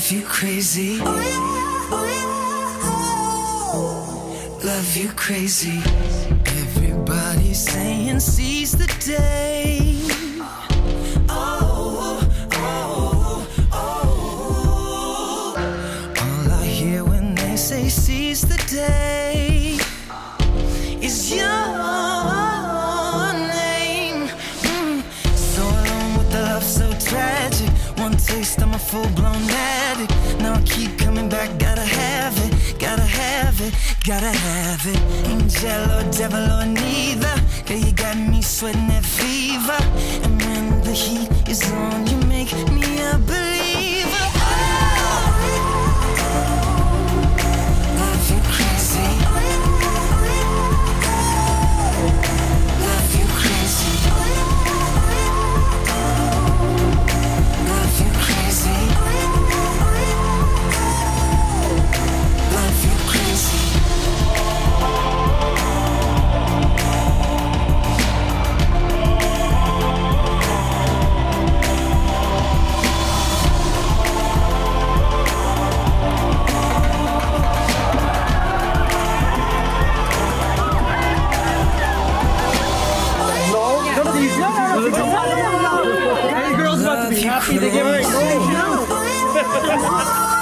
Love you crazy. Love you crazy. Everybody's saying seize the day. Oh, oh, oh. All I hear when they say seize the day is your name. So alone with the love so tragic. One taste, I'm a full-blown addict. Now I keep coming back, gotta have it, gotta have it, gotta have it. Angel or devil or neither, girl, you got me sweating that fever. And when the heat is on, you make me a believer. Love you crazy. Love you crazy. Love you crazy. Love you crazy. Any girls about to be happy to get married?